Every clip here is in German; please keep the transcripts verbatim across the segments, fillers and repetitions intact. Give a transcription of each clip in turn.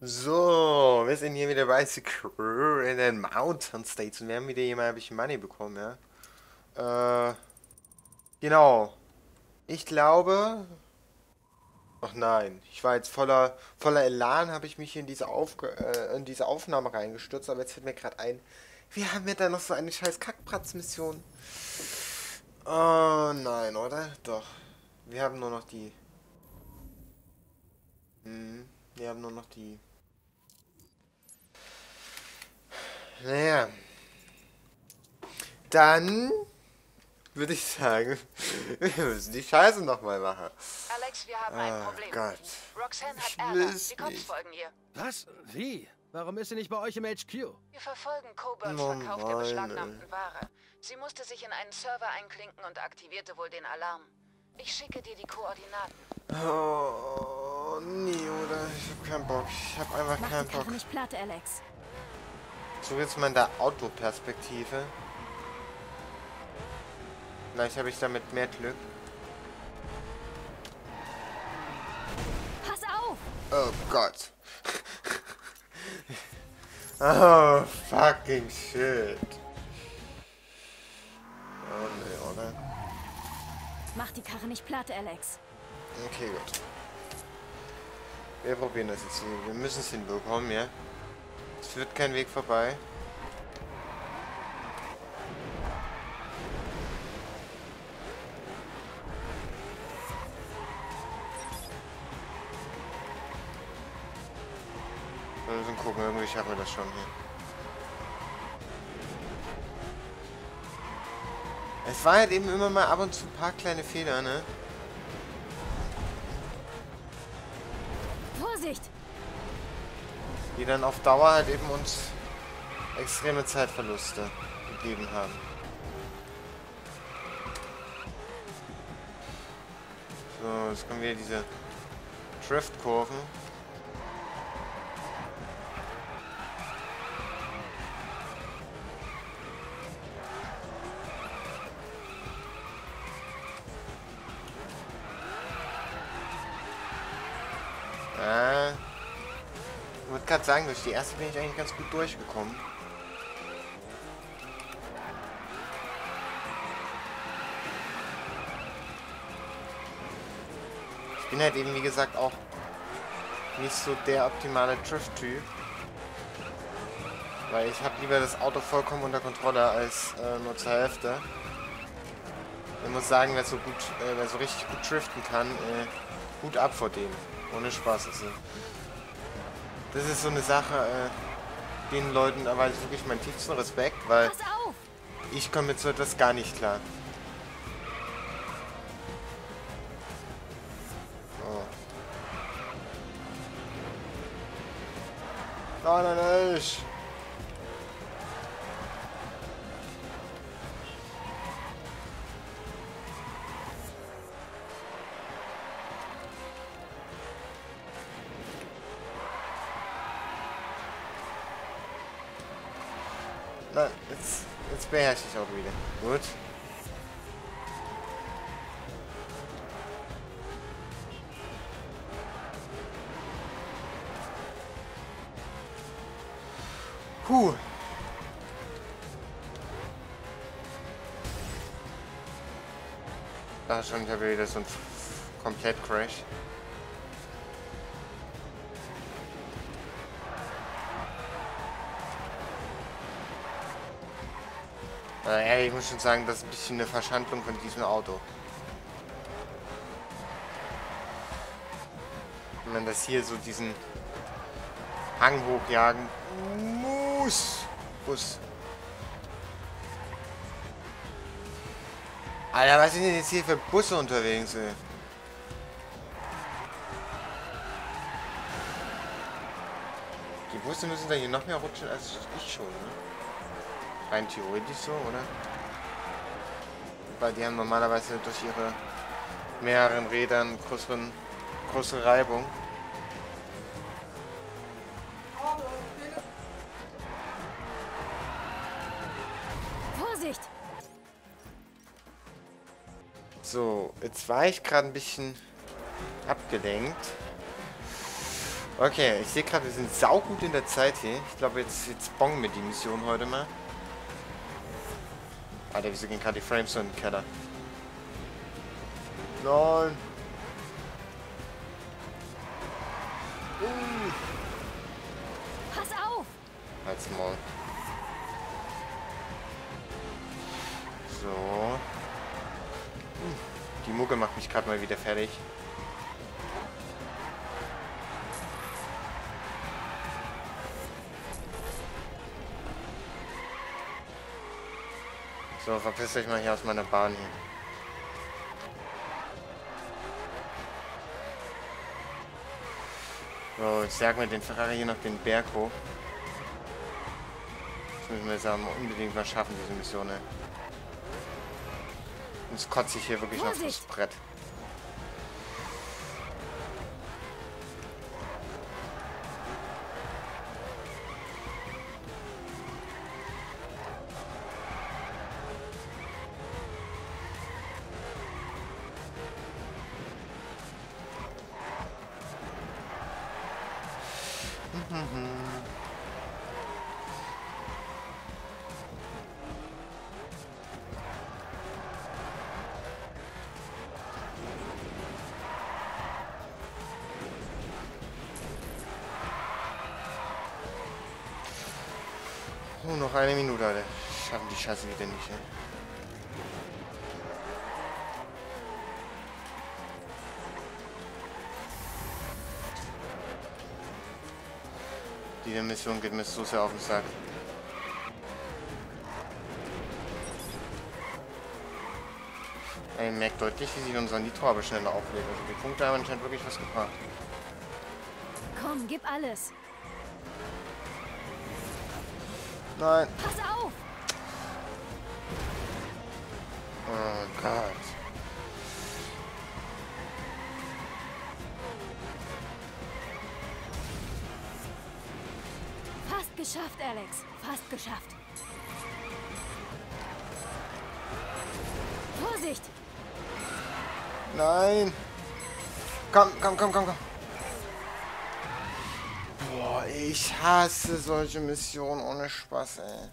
So, wir sind hier wieder bei Secure in den Mountain States und wir haben wieder hier mal ein bisschen Money bekommen, ja. Äh, genau. Ich glaube... Ach nein, ich war jetzt voller, voller Elan, habe ich mich hier in diese, Aufge äh, in diese Aufnahme reingestürzt, aber jetzt fällt mir gerade ein, wir haben ja da noch so eine scheiß Kackbratz-Mission. Oh nein, oder? Doch. Wir haben nur noch die... Hm, wir haben nur noch die... Naja. Dann würde ich sagen, wir müssen die Scheiße nochmal machen. Alex, wir haben ein Oh Problem. Gott. Roxanne hat Ich Ärger. will's Die Cops nicht. folgen ihr. Was? Wie? Warum ist sie nicht bei euch im H Q? Wir verfolgen Coburns Oh Verkauf der nein, beschlagnahmten Ware. Sie musste sich in einen Server einklinken und aktivierte wohl den Alarm. Ich schicke dir die Koordinaten. Oh, nee, oder? Ich hab keinen Bock. Ich hab einfach Mach keinen die Karre Bock. nicht platt, Alex. So, jetzt mal in der Autoperspektive. Vielleicht habe ich damit mehr Glück. Pass auf! Oh Gott. Oh, fucking shit. Oh, nee, oder? Mach die Karre nicht platt, Alex. Okay, gut. Wir probieren das jetzt hier. Wir müssen es hinbekommen, ja? Es führt kein Weg vorbei. Wir müssen gucken, irgendwie schaffen wir das schon hier. Es war halt eben immer mal ab und zu ein paar kleine Fehler, ne? Vorsicht! Die dann auf Dauer halt eben uns extreme Zeitverluste gegeben haben. So, jetzt kommen wieder diese Driftkurven. Ah. Ich wollte gerade sagen, durch die erste bin ich eigentlich ganz gut durchgekommen. Ich bin halt eben, wie gesagt, auch nicht so der optimale Drift-Typ. Weil ich habe lieber das Auto vollkommen unter Kontrolle als äh, nur zur Hälfte. Ich muss sagen, wer so gut, äh, wer so richtig gut driften kann, äh, Hut ab vor dem. Ohne Spaß. Also, das ist so eine Sache, äh, den Leuten erweise ich wirklich meinen tiefsten Respekt, weil Pass auf! ich komme mit so etwas gar nicht klar. Oh. Nein, nein, nicht! Nein, jetzt, jetzt beherrsche ich auch wieder. Gut. Puh. Da schon, ich habe wieder so ein Komplett-Crash. Ja, ich muss schon sagen, das ist ein bisschen eine Verschandlung von diesem Auto. Wenn man das hier so diesen Hang hochjagen muss. Bus. Alter, was sind denn jetzt hier für Busse unterwegs, ey? Die Busse müssen da hier noch mehr rutschen als ich schon, ne? Rein theoretisch so, oder? Weil die haben normalerweise durch ihre mehreren Rädern größeren, größere Reibung. Vorsicht! So, jetzt war ich gerade ein bisschen abgelenkt. Okay, ich sehe gerade, wir sind saugut in der Zeit hier. Ich glaube, jetzt, jetzt bongen wir die Mission heute mal. Alter, wieso gehen gerade die Frames so in den Keller? Nein! Uh. Pass auf! Halt's Maul. So. Hm. Die Mucke macht mich gerade mal wieder fertig. So, verpisst euch mal hier aus meiner Bahn hier. So, jetzt jagen wir den Ferrari hier noch den Berg hoch. Das müssen wir jetzt aber unbedingt mal schaffen, diese Mission, ey. Sonst kotze ich hier wirklich noch das Brett. Oh, noch eine Minute, Alter. Schaffen die Scheiße wieder nicht, ey. Die Mission geht mir so sehr auf den Sack. Ey, merkt deutlich, wie sich unser Nitro aber schneller auflädt. Also die Punkte haben anscheinend wirklich was gebracht. Komm, gib alles. Nein. Pass auf! Oh Gott. Fast geschafft, Alex. Fast geschafft. Vorsicht! Nein. Komm, komm, komm, komm, komm. Boah, ich hasse solche Missionen ohne Spaß, ey.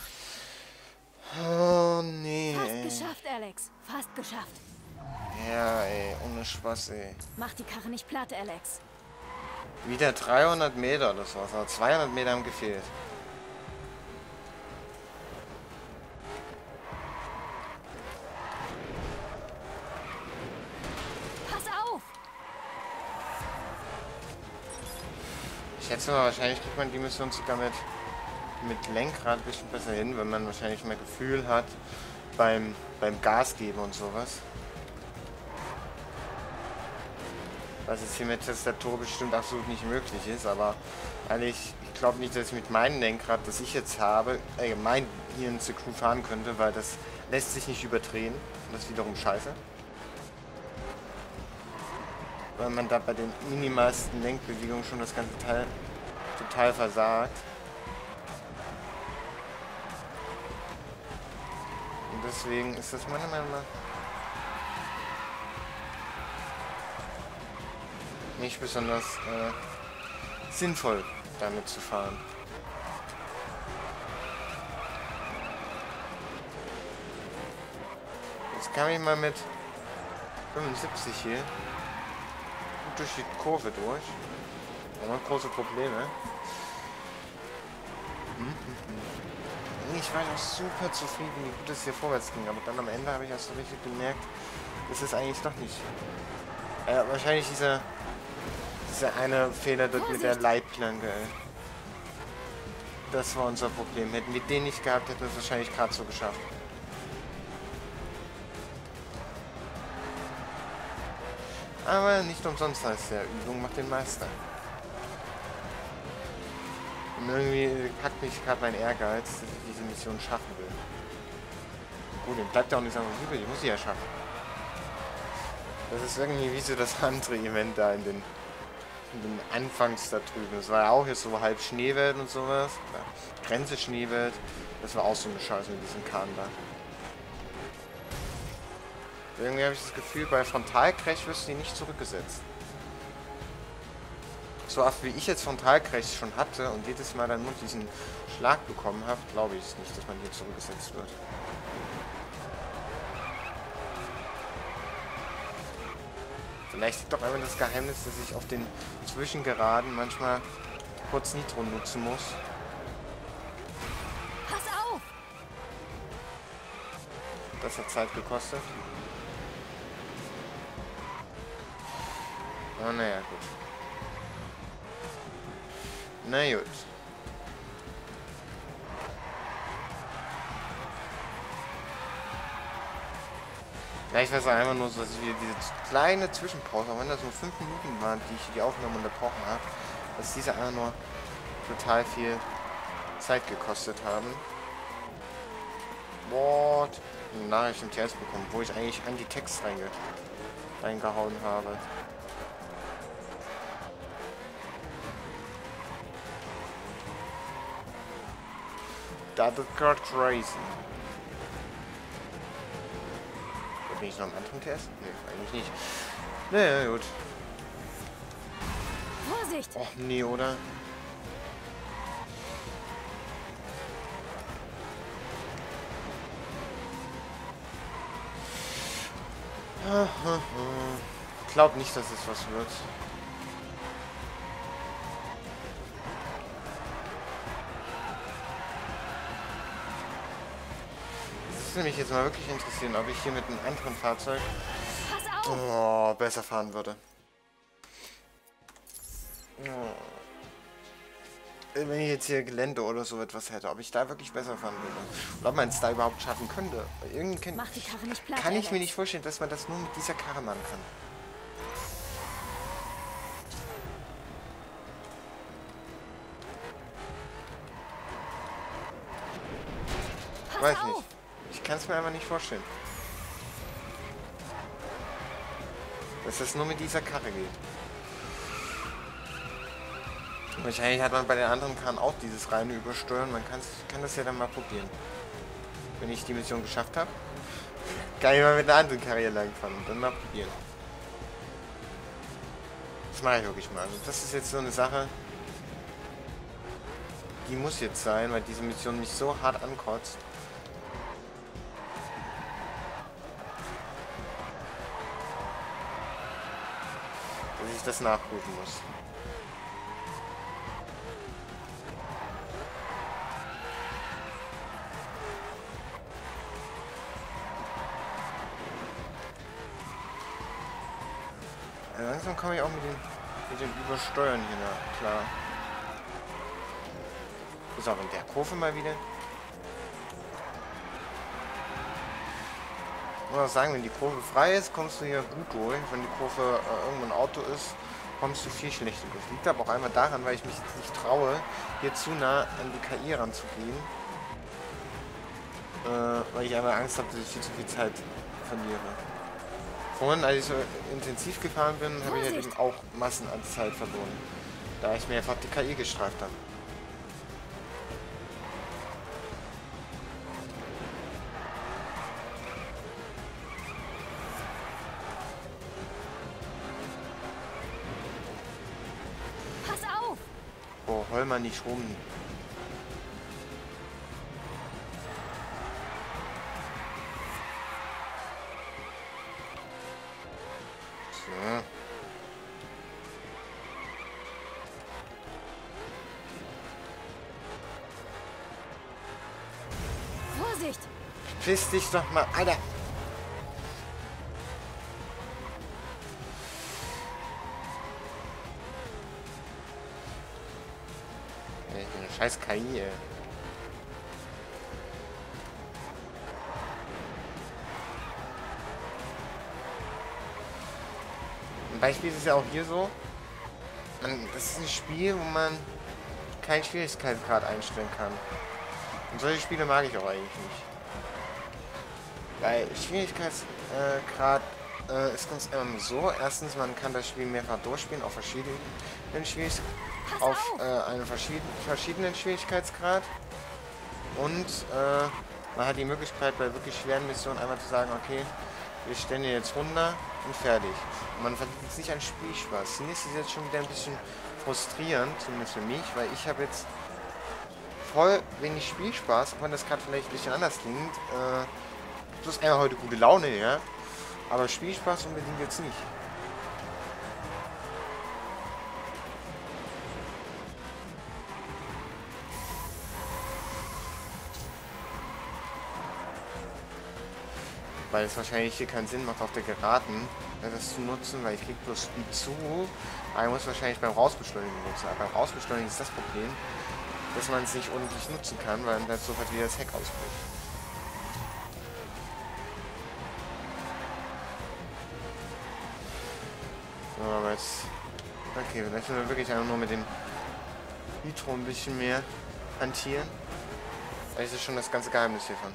Oh, nee. Fast geschafft, Alex. Fast geschafft. Ja, ey, ohne Spaß, ey. Mach die Karre nicht platt, Alex. Wieder dreihundert Meter, das war's. Aber zweihundert Meter haben gefehlt. Pass auf! Ich schätze mal, wahrscheinlich kriegt man die Mission sogar mit, mit Lenkrad ein bisschen besser hin, wenn man wahrscheinlich mehr Gefühl hat beim, beim Gas geben und sowas. Was jetzt hier mit Tastatur bestimmt absolut nicht möglich ist, aber eigentlich, ich glaube nicht, dass ich mit meinem Lenkrad, das ich jetzt habe, allgemein hier in C Q fahren könnte, weil das lässt sich nicht überdrehen. Und das ist wiederum scheiße. Weil man da bei den minimalsten Lenkbewegungen schon das ganze Teil total versagt. Und deswegen ist das meiner Meinung nach nicht besonders äh, sinnvoll, damit zu fahren. Jetzt kann ich mal mit fünfundsiebzig hier gut durch die Kurve durch. Ohne große Probleme. Ich war ja super zufrieden, wie gut es hier vorwärts ging, aber dann am Ende habe ich erst so richtig gemerkt, das ist eigentlich doch nicht. Äh, wahrscheinlich dieser Dieser eine Fehler dort mit der Leitplanke, ey. Das war unser Problem. Hätten wir den nicht gehabt, hätten wir es wahrscheinlich gerade so geschafft. Aber nicht umsonst heißt der Übung macht den Meister. Und irgendwie packt mich gerade mein Ehrgeiz, dass ich diese Mission schaffen will. Gut, dem bleibt ja auch nichts anderes übrig, ich muss sie ja schaffen. Das ist irgendwie wie so das andere Event da in den den Anfangs da drüben. Das war ja auch jetzt so halb Schneewelt und sowas. Oder Grenze Schneewelt. Das war auch so eine Scheiße mit diesem Kahn da. Irgendwie habe ich das Gefühl, bei Frontalcrash wirst du die nicht zurückgesetzt. so oft wie ich jetzt Frontalcrash schon hatte und jedes Mal dann nur diesen Schlag bekommen habe, glaube ich es nicht, dass man hier zurückgesetzt wird. Vielleicht liegt doch einfach das Geheimnis, dass ich auf den Zwischengeraden manchmal kurz Nitro nutzen muss. Pass auf! Das hat Zeit gekostet. Oh, naja, gut. Na gut. Ja, ich weiß einfach nur so, dass wir diese kleine Zwischenpause, auch wenn das nur fünf Minuten waren, die ich die Aufnahme unterbrochen habe, dass diese einfach nur total viel Zeit gekostet haben. What? Eine Nachricht im T S bekommen, wo ich eigentlich an die Text reinge reingehauen habe. That is gerade crazy. Bin ich noch im anderen Test? Nee, eigentlich nicht. Naja, gut. Vorsicht! Och, nee, oder? Ich glaube nicht, dass es was wird. Das würde mich jetzt mal wirklich interessieren, ob ich hier mit einem anderen Fahrzeug Pass auf! oh, besser fahren würde. Oh. Wenn ich jetzt hier Gelände oder so etwas hätte, ob ich da wirklich besser fahren würde. Und ob man es da überhaupt schaffen könnte. Irgendwie Mach die Karre nicht platt, kann ich Alex. mir nicht vorstellen, dass man das nur mit dieser Karre machen kann. Pass Weiß auf! nicht. Ich kann es mir einfach nicht vorstellen. Dass das nur mit dieser Karre geht. Wahrscheinlich hat man bei den anderen Karren auch dieses reine Übersteuern. Man kann's, kann das ja dann mal probieren. Wenn ich die Mission geschafft habe, kann ich mal mit einer anderen Karre hier langfahren und dann mal probieren. Das mache ich wirklich mal. Also das ist jetzt so eine Sache, die muss jetzt sein, weil diese Mission mich so hart ankotzt. Dass ich das nachprüfen muss. Ja, langsam komme ich auch mit dem, mit dem Übersteuern hier nach, klar. Ist auch in der Kurve mal wieder. Ich muss auch sagen, wenn die Kurve frei ist, kommst du hier gut durch. Wenn die Kurve äh, irgendwo ein Auto ist, kommst du viel schlechter durch. Liegt aber auch einmal daran, weil ich mich jetzt nicht traue, hier zu nah an die K I ranzugehen. Äh, weil ich einfach Angst habe, dass ich viel zu viel Zeit verliere. Vorhin, als ich so intensiv gefahren bin, habe ich halt eben auch Massen an Zeit verloren. Da ich mir einfach die K I gestreift habe. Pass auf! Oh, heul mal nicht rum. So. Vorsicht! Piss dich doch mal, Alter. Ey, eine scheiß K I, ey. Ein Beispiel ist es ja auch hier so. Man, das ist ein Spiel, wo man keinen Schwierigkeitsgrad einstellen kann. Und solche Spiele mag ich auch eigentlich nicht. Weil Schwierigkeitsgrad äh, ist ganz ähm, so. Erstens, man kann das Spiel mehrfach durchspielen auf verschiedenen Schwierig auf äh, einen verschieden verschiedenen Schwierigkeitsgrad. Und äh, man hat die Möglichkeit, bei wirklich schweren Missionen einmal zu sagen, okay, wir stellen hier jetzt runter und fertig. Und man verliert jetzt nicht an Spielspaß. Hier ist es jetzt schon wieder ein bisschen frustrierend, zumindest für mich, weil ich habe jetzt voll wenig Spielspaß, auch wenn das gerade vielleicht ein bisschen anders klingt. Äh, das ist einfach heute gute Laune, ja. Aber Spielspaß unbedingt jetzt nicht. Weil es wahrscheinlich hier keinen Sinn macht, auf der Geraden das zu nutzen, weil ich krieg bloß Speed zu. Aber ich muss wahrscheinlich beim Rausbeschleunigen nutzen. Aber beim Rausbeschleunigen ist das Problem, dass man es nicht ordentlich nutzen kann, weil dann sofort wieder das Heck ausbricht. So, aber jetzt... Okay, vielleicht müssen wir wirklich einfach nur mit dem Nitro ein bisschen mehr hantieren. Das ist schon das ganze Geheimnis hiervon.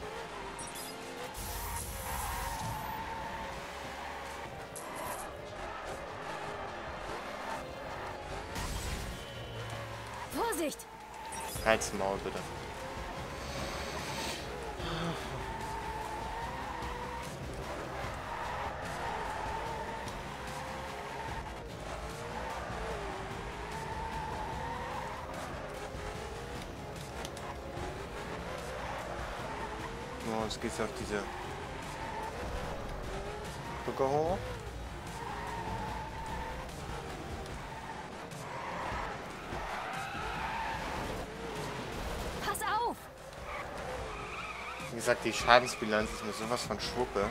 Vorsicht! Halt's Maul, bitte. Oh, jetzt geht's auf diese Brücke hoch. Pass auf! Wie gesagt, die Schadensbilanz ist mir sowas von Schwuppe.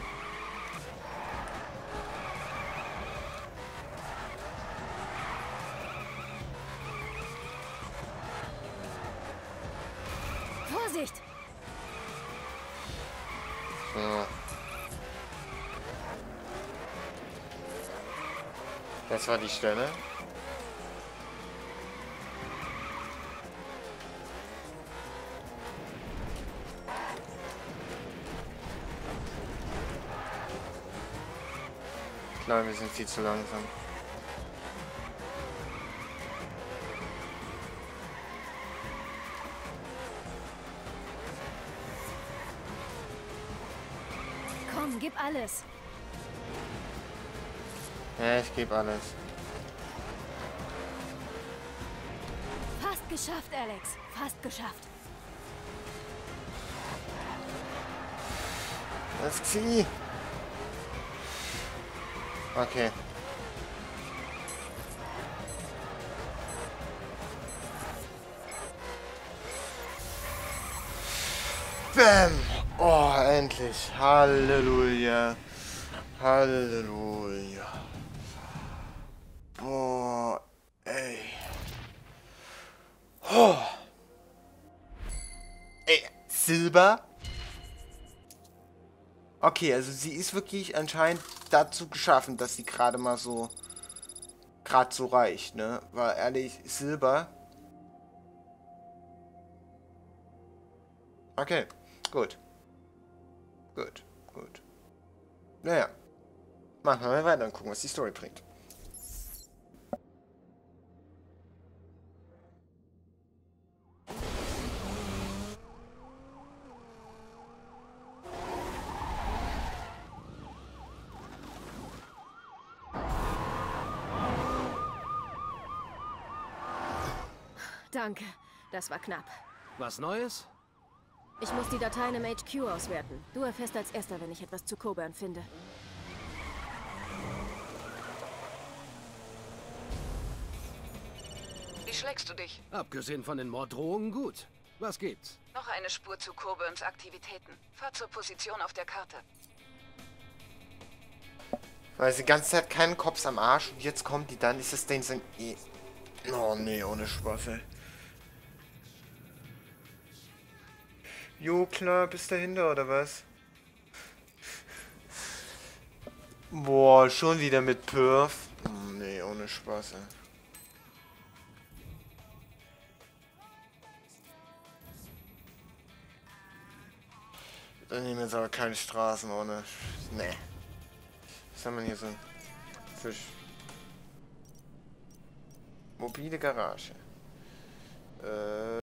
Vorsicht! So. Das war die Stelle. Ich glaube, wir sind viel zu langsam. Komm, gib alles. Ja, ich gebe alles. Fast geschafft, Alex. Fast geschafft. Das Vieh. Okay. Bam! Oh, endlich. Halleluja. Halleluja. Boah, ey. Oh. Ey, Silber? Okay, also sie ist wirklich anscheinend dazu geschaffen, dass sie gerade mal so gerade so reicht, ne? Weil ehrlich, Silber. Okay, gut. Gut, gut. Naja. Machen wir mal weiter und gucken, was die Story bringt. Danke. Das war knapp. Was Neues? Ich muss die Dateien im H Q auswerten. Du erfährst als erster, wenn ich etwas zu Coburn finde. Wie schlägst du dich? Abgesehen von den Morddrohungen gut. Was gibt's? Noch eine Spur zu Coburns Aktivitäten. Fahr zur Position auf der Karte. Weil sie die ganze Zeit keinen Kops am Arsch und jetzt kommt die dann, ist das Ding so ein... E oh nee, ohne Spaß, ey. Jo, klar, bist dahinter, oder was? Boah, schon wieder mit Perf. Oh, nee, ohne Spaß, ey. Dann nehmen wir jetzt aber keine Straßen ohne... Nee. Was haben wir hier so? Fisch. Mobile Garage. Äh...